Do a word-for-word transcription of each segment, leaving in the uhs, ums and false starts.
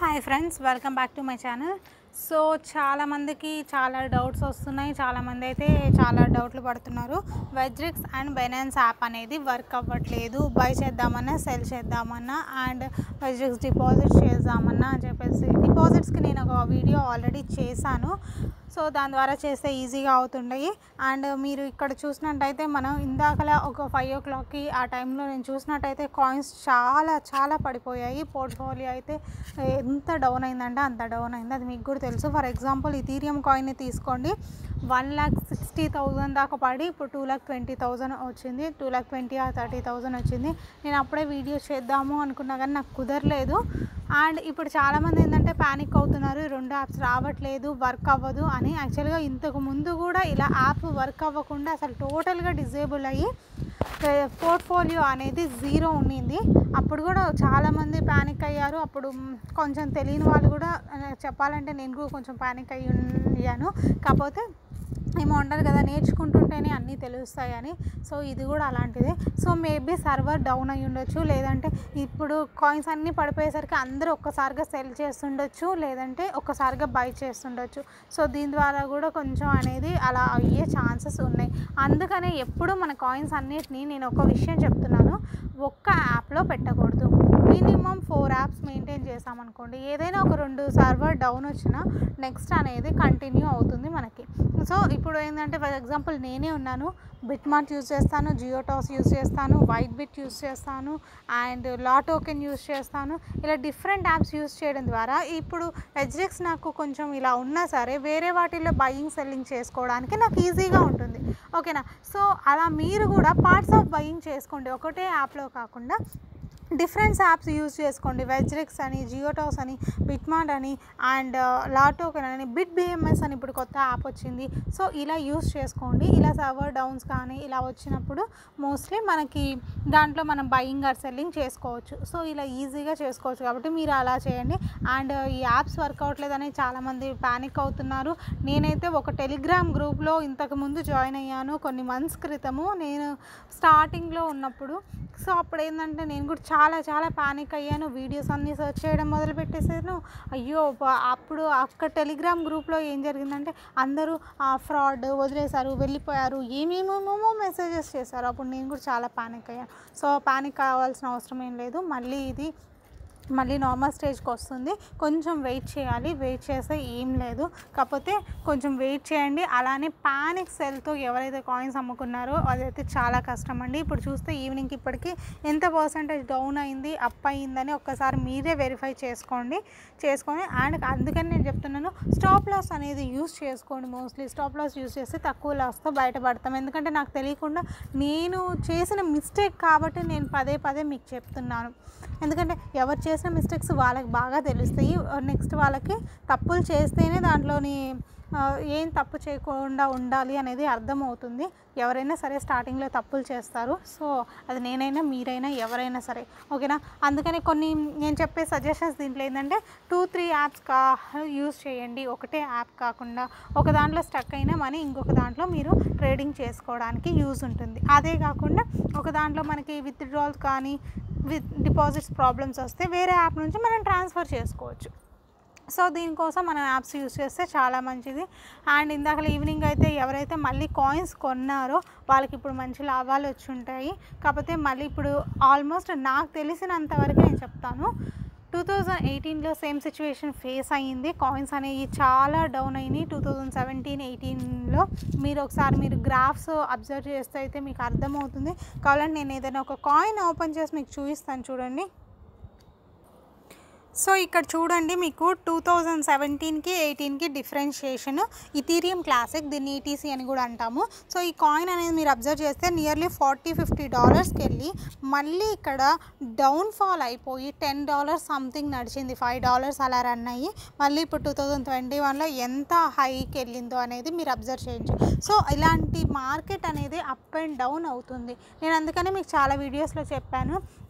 Hi friends, welcome back to my channel. So చాలామందికి చాలా doubts వస్తున్నాయి. చాలామంది అయితే చాలా డౌట్లు పడుతున్నారు. వెజ్రిక్స్ అండ్ బైనాన్స్ యాప్ అనేది వర్క్ అవ్వట్లేదు. బై చేద్దామన్నా, సెల్ చేద్దామన్నా, అండ్ వెజ్రిక్స్ డిపాజిట్ చేద్దామన్నా అని చెప్పేసి. డిపాజిట్స్కి నేను ఒక వీడియో ఆల్రెడీ చేశాను. సో దాని ద్వారా చేస్తే ఈజీగా అవుతుంటాయి. అండ్ మీరు ఇక్కడ చూసినట్టయితే మనం ఇందాకలా ఒక ఫైవ్ ఓ క్లాక్కి ఆ టైంలో నేను చూసినట్టయితే కాయిన్స్ చాలా చాలా పడిపోయాయి. పోర్ట్ఫోలియో అయితే ఎంత డౌన్ అయిందంటే అంత డౌన్ అయింది. అది మీకు కూడా తెలుసు. ఫర్ ఎగ్జాంపుల్ ఈథీరియం కాయిన్ని తీసుకోండి. వన్ ల్యాక్ సిక్స్టీ థౌజండ్ దాకా పడి ఇప్పుడు టూ ల్యాక్ ట్వంటీ థౌజండ్ వచ్చింది. టూ ల్యాక్ ట్వంటీ ఆ థర్టీ థౌజండ్ వచ్చింది. నేను అప్పుడే వీడియో చేద్దాము అనుకున్నా కానీ నాకు కుదరలేదు. అండ్ ఇప్పుడు చాలామంది ఏంటంటే ప్యానిక్ అవుతున్నారు, రెండు యాప్స్ రావట్లేదు, వర్క్ అవ్వదు అని. యాక్చువల్గా ఇంతకు ముందు కూడా ఇలా యాప్ వర్క్ అవ్వకుండా అసలు టోటల్గా డిజేబుల్ అయ్యి పోర్ట్ఫోలియో అనేది జీరో ఉండింది. అప్పుడు కూడా చాలామంది ప్యానిక్ అయ్యారు. అప్పుడు కొంచెం తెలియని వాళ్ళు కూడా చెప్పాలంటే నేను కూడా కొంచెం ప్యానిక్ అయ్యాను. కాకపోతే ఏమో అంటారు కదా, నేర్చుకుంటుంటేనే అన్నీ తెలుస్తాయని. సో ఇది కూడా అలాంటిదే. సో మేబీ సర్వర్ డౌన్ అయ్యి ఉండొచ్చు, లేదంటే ఇప్పుడు కాయిన్స్ అన్నీ పడిపోయేసరికి అందరూ ఒక్కసారిగా సెల్ చేస్తుండొచ్చు, లేదంటే ఒక్కసారిగా బై చేస్తుండొచ్చు. సో దీని ద్వారా కూడా కొంచెం అనేది అలా అయ్యే ఛాన్సెస్ ఉన్నాయి. అందుకనే ఎప్పుడు మన కాయిన్స్ అన్నిటినీ నేను ఒక విషయం చెప్తున్నాను, ఒక్క యాప్లో పెట్టకూడదు. మినిమం ఫోర్ యాప్స్ మెయింటైన్ చేసామనుకోండి, ఏదైనా ఒక రెండు సర్వర్ డౌన్ వచ్చినా నెక్స్ట్ అనేది కంటిన్యూ అవుతుంది మనకి. సో ఇప్పుడు ఏంటంటే ఫర్ ఎగ్జాంపుల్ నేనే ఉన్నాను, బిట్మార్ట్ యూజ్ చేస్తాను, జియోటాస్ యూజ్ చేస్తాను, వైట్ బిట్ యూజ్ చేస్తాను, అండ్ లా టోకెన్ యూజ్ చేస్తాను. ఇలా డిఫరెంట్ యాప్స్ యూజ్ చేయడం ద్వారా ఇప్పుడు వెజ్రిక్స్ నాకు కొంచెం ఇలా ఉన్నా సరే వేరే వాటిల్లో బయింగ్ సెల్లింగ్ చేసుకోవడానికి నాకు ఈజీగా ఉంటుంది. ఓకేనా? సో అలా మీరు కూడా పార్ట్స్ ఆఫ్ బయింగ్ చేసుకోండి. ఒకటే యాప్లో కాకుండా డిఫరెంట్ యాప్స్ యూజ్ చేసుకోండి. వెజ్రిక్స్ అని, జియోటాస్ అని, బిట్మార్ట్ అని, అండ్ లా టోకెన్ అని, బిట్ బిఎంఎస్ అని ఇప్పుడు కొత్త యాప్ వచ్చింది. సో ఇలా యూజ్ చేసుకోండి. ఇలా సర్వర్ డౌన్స్ కానీ ఇలా వచ్చినప్పుడు మోస్ట్లీ మనకి దాంట్లో మనం బయింగ్ ఆర్ సెల్లింగ్ చేసుకోవచ్చు. సో ఇలా ఈజీగా చేసుకోవచ్చు కాబట్టి మీరు అలా చేయండి. అండ్ ఈ యాప్స్ వర్క్ అవ్వట్లేదని చాలామంది ప్యానిక్ అవుతున్నారు. నేనైతే ఒక టెలిగ్రామ్ గ్రూప్లో ఇంతకుముందు జాయిన్ అయ్యాను కొన్ని మంత్స్ క్రితము, నేను స్టార్టింగ్లో ఉన్నప్పుడు. సో అప్పుడు ఏంటంటే నేను కూడా చాలా చాలా ప్యానిక్ అయ్యాను. వీడియోస్ అన్నీ సెర్చ్ చేయడం మొదలు పెట్టేసాను. అయ్యో, అప్పుడు అక్కడ టెలిగ్రామ్ గ్రూప్లో ఏం జరిగిందంటే అందరూ ఫ్రాడ్ వదిలేశారు, వెళ్ళిపోయారు, ఏమేమేమో మెసేజెస్ చేశారు. అప్పుడు నేను కూడా చాలా ప్యానిక్ అయ్యాను. సో ప్యానిక్ కావాల్సిన అవసరం ఏం లేదు. మళ్ళీ ఇది మళ్ళీ నార్మల్ స్టేజ్కి వస్తుంది. కొంచెం వెయిట్ చేయాలి. వెయిట్ చేస్తే ఏం లేదు, కాకపోతే కొంచెం వెయిట్ చేయండి. అలానే ప్యానిక్ సెల్తో ఎవరైతే కాయిన్స్ అమ్ముకున్నారో అదైతే చాలా కష్టం అండి. ఇప్పుడు చూస్తే ఈవినింగ్కి ఇప్పటికీ ఎంత పర్సెంటేజ్ డౌన్ అయింది, అప్ అయిందని ఒక్కసారి మీరే వెరిఫై చేసుకోండి చేసుకొని అండ్ అందుకని నేను చెప్తున్నాను, స్టాప్ లాస్ అనేది యూస్ చేసుకోండి. మోస్ట్లీ స్టాప్ లాస్ యూస్ చేస్తే తక్కువ లాస్తో బయటపడతాం. ఎందుకంటే నాకు తెలియకుండా నేను చేసిన మిస్టేక్ కాబట్టి నేను పదే పదే మీకు చెప్తున్నాను. ఎందుకంటే ఎవరు చేసిన మిస్టేక్స్ వాళ్ళకి బాగా తెలుస్తాయి. నెక్స్ట్ వాళ్ళకి తప్పులు చేస్తేనే దాంట్లోని ఏం తప్పు చేయకుండా ఉండాలి అనేది అర్థమవుతుంది. ఎవరైనా సరే స్టార్టింగ్లో తప్పులు చేస్తారు. సో అది నేనైనా మీరైనా ఎవరైనా సరే, ఓకేనా? అందుకని కొన్ని నేను చెప్పే సజెషన్స్ దీంట్లో ఏంటంటే టూ త్రీ యాప్స్ కా యూజ్ చేయండి. ఒకటే యాప్ కాకుండా ఒక దాంట్లో స్టక్ అయినా మనీ ఇంకొక దాంట్లో మీరు ట్రేడింగ్ చేసుకోవడానికి యూజ్ ఉంటుంది. అదే కాకుండా ఒక దాంట్లో మనకి విత్డ్రాల్స్ కానీ విత్ డిపాజిట్స్ ప్రాబ్లమ్స్ వస్తే వేరే యాప్ నుంచి మనం ట్రాన్స్ఫర్ చేసుకోవచ్చు. సో దీనికోసం మనం యాప్స్ యూజ్ చేస్తే చాలా మంచిది. అండ్ ఇందాక ఈవినింగ్ అయితే ఎవరైతే మళ్ళీ కాయిన్స్ కొన్నారో వాళ్ళకి ఇప్పుడు మంచి లాభాలు వచ్చి ఉంటాయి. కాకపోతే మళ్ళీ ఇప్పుడు ఆల్మోస్ట్ నాకు తెలిసినంత వరకు నేను చెప్తాను, టూ థౌజండ్ ఎయిటీన్లో సేమ్ సిచ్యువేషన్ ఫేస్ అయ్యింది. కాయిన్స్ అనేవి చాలా డౌన్ అయినాయి. టూ థౌజండ్ సెవెంటీన్ ఎయిటీన్లో మీరు ఒకసారి మీరు గ్రాఫ్స్ అబ్జర్వ్ చేస్తే అయితే మీకు అర్థమవుతుంది. కావాలంటే నేను ఏదైనా ఒక కాయిన్ ఓపెన్ చేసి మీకు చూపిస్తాను, చూడండి. సో ఇక్కడ చూడండి, మీకు టూ థౌజండ్ సెవెంటీన్కి ఎయిటీన్కి డిఫరెన్షియేషన్. ఇథీరియం క్లాసిక్, దీన్ని ఈటీసీ అని కూడా అంటాము. సో ఈ కాయిన్ అనేది మీరు అబ్జర్వ్ చేస్తే నియర్లీ ఫార్టీ ఫిఫ్టీ డాలర్స్కి వెళ్ళి మళ్ళీ ఇక్కడ డౌన్ఫాల్ అయిపోయి టెన్ డాలర్స్ సంథింగ్ నడిచింది, ఫైవ్ డాలర్స్ అలా రన్ అయ్యి మళ్ళీ ఇప్పుడు టూ థౌజండ్ ట్వంటీ వన్లో ఎంత హైకి వెళ్ళిందో అనేది మీరు అబ్జర్వ్ చేయొచ్చు. సో ఇలాంటి మార్కెట్ అనేది అప్ అండ్ డౌన్ అవుతుంది. నేను అందుకనే మీకు చాలా వీడియోస్లో చెప్పాను,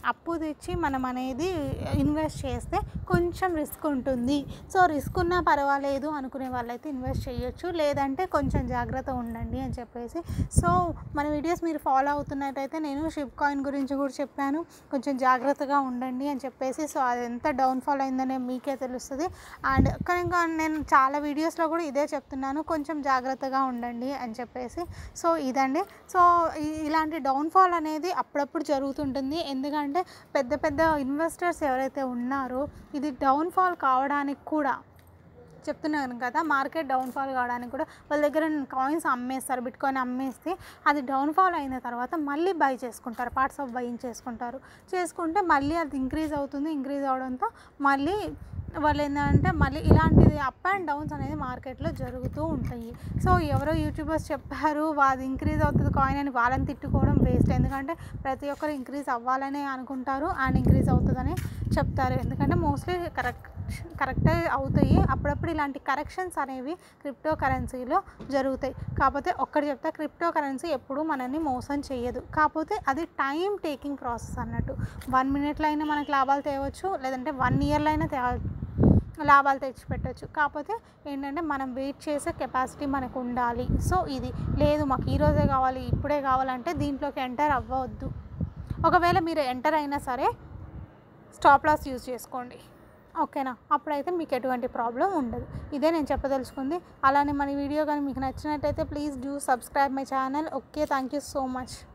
అప్పు తెచ్చి మనం అనేది ఇన్వెస్ట్ చేస్తే కొంచెం రిస్క్ ఉంటుంది. సో రిస్క్ ఉన్నా పర్వాలేదు అనుకునే వాళ్ళైతే ఇన్వెస్ట్ చేయొచ్చు, లేదంటే కొంచెం జాగ్రత్త ఉండండి అని చెప్పేసి. సో మన వీడియోస్ మీరు ఫాలో అవుతున్నట్టయితే నేను షిప్ కాయిన్ గురించి కూడా చెప్పాను, కొంచెం జాగ్రత్తగా ఉండండి అని చెప్పేసి. సో అది ఎంత డౌన్ఫాల్ అయిందనే మీకే తెలుస్తుంది. అండ్ కనుక నేను చాలా వీడియోస్లో కూడా ఇదే చెప్తున్నాను, కొంచెం జాగ్రత్తగా ఉండండి అని చెప్పేసి. సో ఇదండి. సో ఇలాంటి డౌన్ఫాల్ అనేది అప్పుడప్పుడు జరుగుతుంటుంది. ఎందుకంటే పెద్ద పెద్ద ఇన్వెస్టర్స్ ఎవరైతే ఉన్నారో ఇది డౌన్ఫాల్ కావడానికి కూడా చెప్తున్నాను కదా, మార్కెట్ డౌన్ఫాల్ కావడానికి కూడా వాళ్ళ దగ్గర కాయిన్స్ అమ్మేస్తారు, బిట్ కాయిన్ అమ్మేస్తే అది డౌన్ఫాల్ అయిన తర్వాత మళ్ళీ బై చేసుకుంటారు, పార్ట్స్ ఆఫ్ బయింగ్ చేసుకుంటారు. చేసుకుంటే మళ్ళీ అది ఇంక్రీజ్ అవుతుంది. ఇంక్రీజ్ అవడంతో మళ్ళీ వాళ్ళు ఏంటంటే మళ్ళీ ఇలాంటిది అప్ అండ్ డౌన్స్ అనేది మార్కెట్లో జరుగుతూ ఉంటాయి. సో ఎవరో యూట్యూబర్స్ చెప్పారు అది ఇంక్రీజ్ అవుతుంది కాయిన్ అని వాళ్ళని తిట్టుకోవడం వేస్ట్. ఎందుకంటే ప్రతి ఒక్కరు ఇంక్రీజ్ అవ్వాలనే అనుకుంటారు అండ్ ఇంక్రీజ్ అవుతుందని చెప్తారు. ఎందుకంటే మోస్ట్లీ కరెక్ట్ కరెక్టే అవుతాయి. అప్పుడప్పుడు ఇలాంటి కరెక్షన్స్ అనేవి క్రిప్టో కరెన్సీలో జరుగుతాయి. కాకపోతే ఒక్కటి చెప్తా, క్రిప్టో కరెన్సీ ఎప్పుడూ మనల్ని మోసం చేయదు. కాకపోతే అది టైం టేకింగ్ ప్రాసెస్ అన్నట్టు. వన్ మినిట్లో అయినా మనకు లాభాలు తేవచ్చు, లేదంటే వన్ ఇయర్లో అయినా తే లాభాలు తెచ్చిపెట్టచ్చు. కాకపోతే ఏంటంటే మనం వెయిట్ చేసే కెపాసిటీ మనకు ఉండాలి. సో ఇది లేదు మాకు ఈరోజే కావాలి ఇప్పుడే కావాలంటే దీంట్లోకి ఎంటర్ అవ్వవద్దు. ఒకవేళ మీరు ఎంటర్ అయినా సరే స్టాప్ లాస్ యూజ్ చేసుకోండి, ఓకేనా? అప్పుడైతే మీకు ఎటువంటి ప్రాబ్లం ఉండదు. ఇదే నేను చెప్పదలుచుకుంది. అలానే మన వీడియో కానీ మీకు నచ్చినట్టయితే please do subscribe my channel. Okay, thank you so much.